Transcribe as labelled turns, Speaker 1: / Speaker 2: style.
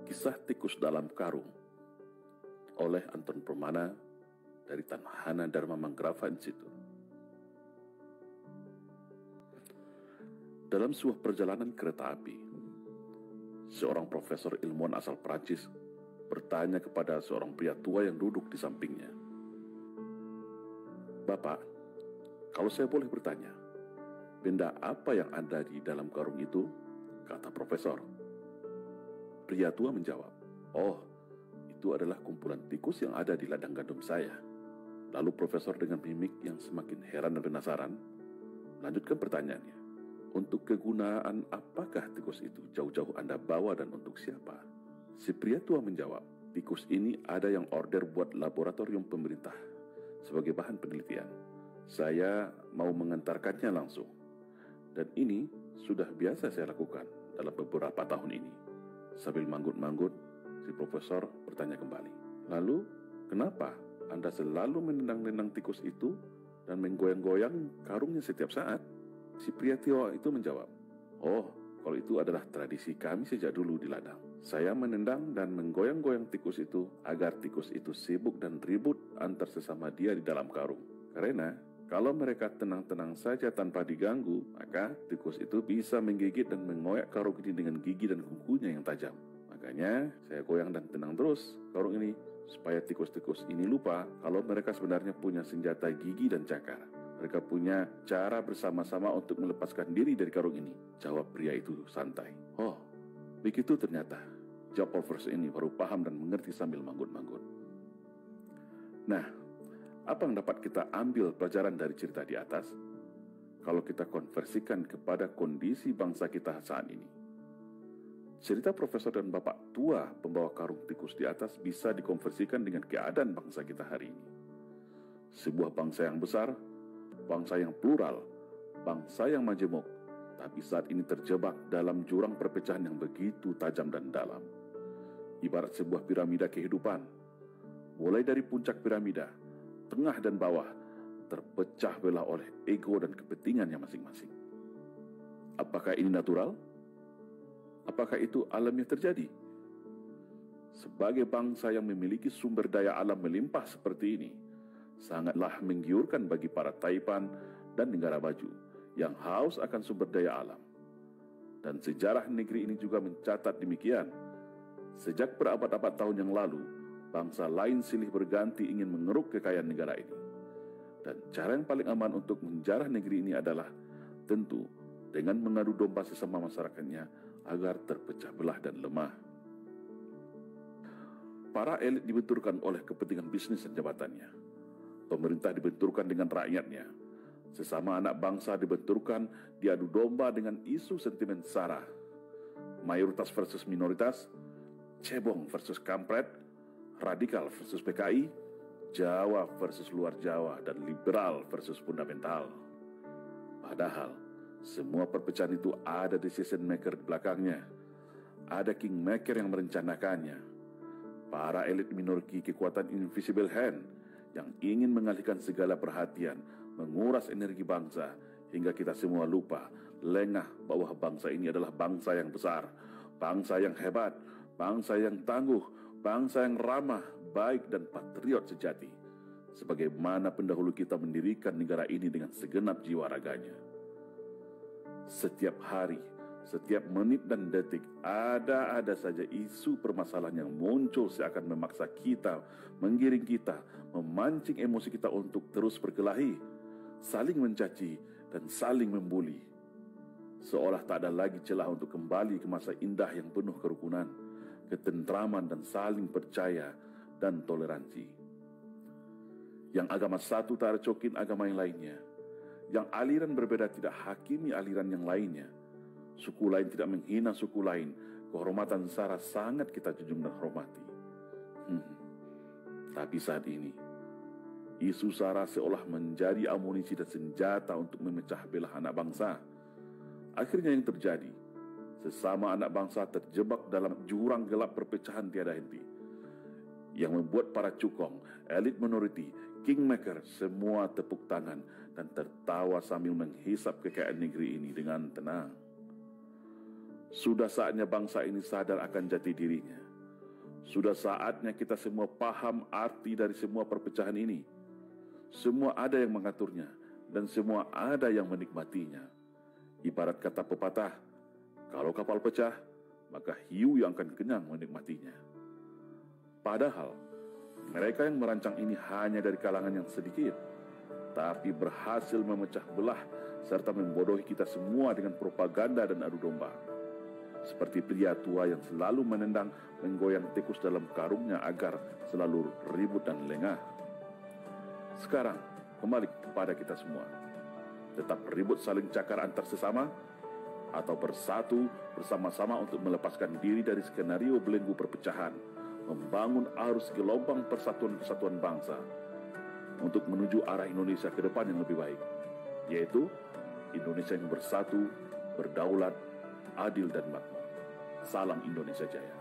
Speaker 1: Kisah Tikus Dalam Karung oleh Anton Permana dari Tanhana Dharma Manggrava Institute. Dalam sebuah perjalanan kereta api, seorang profesor ilmuwan asal Prancis bertanya kepada seorang pria tua yang duduk di sampingnya, "Bapak, kalau saya boleh bertanya, benda apa yang ada di dalam karung itu?" kata profesor. Pria tua menjawab, "Oh, itu adalah kumpulan tikus yang ada di ladang gandum saya." Lalu profesor dengan mimik yang semakin heran dan penasaran lanjutkan pertanyaannya, "Untuk kegunaan apakah tikus itu jauh-jauh Anda bawa dan untuk siapa?" Si pria tua menjawab, "Tikus ini ada yang order buat laboratorium pemerintah sebagai bahan penelitian. Saya mau mengantarkannya langsung. Dan ini sudah biasa saya lakukan dalam beberapa tahun ini." Sambil manggut-manggut, si profesor bertanya kembali, "Lalu, kenapa Anda selalu menendang-nendang tikus itu dan menggoyang-goyang karungnya setiap saat?" Si pria tua itu menjawab, "Oh, kalau itu adalah tradisi kami sejak dulu di ladang. Saya menendang dan menggoyang-goyang tikus itu agar tikus itu sibuk dan ribut antar sesama dia di dalam karung. Karena kalau mereka tenang-tenang saja tanpa diganggu, maka tikus itu bisa menggigit dan mengoyak karung ini dengan gigi dan kukunya yang tajam. Makanya saya goyang dan tenang terus karung ini supaya tikus-tikus ini lupa kalau mereka sebenarnya punya senjata gigi dan cakar. Mereka punya cara bersama-sama untuk melepaskan diri dari karung ini," jawab pria itu santai. "Oh, begitu ternyata," jawab profesor ini baru paham dan mengerti sambil manggut-manggut. Nah, apa yang dapat kita ambil pelajaran dari cerita di atas kalau kita konversikan kepada kondisi bangsa kita saat ini? Cerita profesor dan bapak tua pembawa karung tikus di atas bisa dikonversikan dengan keadaan bangsa kita hari ini. Sebuah bangsa yang besar, bangsa yang plural, bangsa yang majemuk, tapi saat ini terjebak dalam jurang perpecahan yang begitu tajam dan dalam. Ibarat sebuah piramida kehidupan, mulai dari puncak piramida, tengah dan bawah terpecah belah oleh ego dan kepentingannya masing-masing. Apakah ini natural? Apakah itu alamiah terjadi? Sebagai bangsa yang memiliki sumber daya alam melimpah seperti ini, sangatlah menggiurkan bagi para taipan dan negara maju yang haus akan sumber daya alam. Dan sejarah negeri ini juga mencatat demikian. Sejak berabad-abad tahun yang lalu, bangsa lain silih berganti ingin mengeruk kekayaan negara ini. Dan cara yang paling aman untuk menjarah negeri ini adalah tentu dengan mengadu domba sesama masyarakatnya agar terpecah belah dan lemah. Para elit dibenturkan oleh kepentingan bisnis dan jabatannya. Pemerintah dibenturkan dengan rakyatnya. Sesama anak bangsa dibenturkan diadu domba dengan isu sentimen sara. Mayoritas versus minoritas, cebong versus kampret, radikal versus PKI, Jawa versus luar Jawa, dan liberal versus fundamental. Padahal semua perpecahan itu ada decision maker di belakangnya. Ada kingmaker yang merencanakannya. Para elit memiliki kekuatan invisible hand yang ingin mengalihkan segala perhatian, menguras energi bangsa, hingga kita semua lupa, lengah bahwa bangsa ini adalah bangsa yang besar, bangsa yang hebat, bangsa yang tangguh, bangsa yang ramah, baik dan patriot sejati. Sebagaimana pendahulu kita mendirikan negara ini dengan segenap jiwa raganya. Setiap hari, setiap menit dan detik, ada saja isu permasalahan yang muncul seakan memaksa kita, menggiring kita, memancing emosi kita untuk terus berkelahi, saling mencaci, dan saling membuli. Seolah tak ada lagi celah untuk kembali ke masa indah yang penuh kerukunan, ketentraman, dan saling percaya dan toleransi. Yang agama satu tak recokin agama yang lainnya. Yang aliran berbeda tidak hakimi aliran yang lainnya. Suku lain tidak menghina suku lain. Kehormatan sara sangat kita junjung dan hormati. Tapi saat ini, isu sara seolah menjadi amunisi dan senjata untuk memecah belah anak bangsa. Akhirnya yang terjadi, sesama anak bangsa terjebak dalam jurang gelap perpecahan tiada henti, yang membuat para cukong, elit minoriti, kingmaker semua tepuk tangan dan tertawa sambil menghisap kekayaan negeri ini dengan tenang. Sudah saatnya bangsa ini sadar akan jati dirinya. Sudah saatnya kita semua paham arti dari semua perpecahan ini. Semua ada yang mengaturnya dan semua ada yang menikmatinya. Ibarat kata pepatah, kalau kapal pecah, maka hiu yang akan kenyang menikmatinya. Padahal, mereka yang merancang ini hanya dari kalangan yang sedikit, tapi berhasil memecah belah serta membodohi kita semua dengan propaganda dan adu domba. Seperti pria tua yang selalu menendang menggoyang tikus dalam karungnya agar selalu ribut dan lengah. Sekarang, kembali kepada kita semua. Tetap ribut saling cakar antar sesama, atau bersatu bersama-sama untuk melepaskan diri dari skenario belenggu perpecahan, membangun arus gelombang persatuan-kesatuan bangsa, untuk menuju arah Indonesia ke depan yang lebih baik, yaitu Indonesia yang bersatu, berdaulat, adil dan makmur. Salam Indonesia Jaya.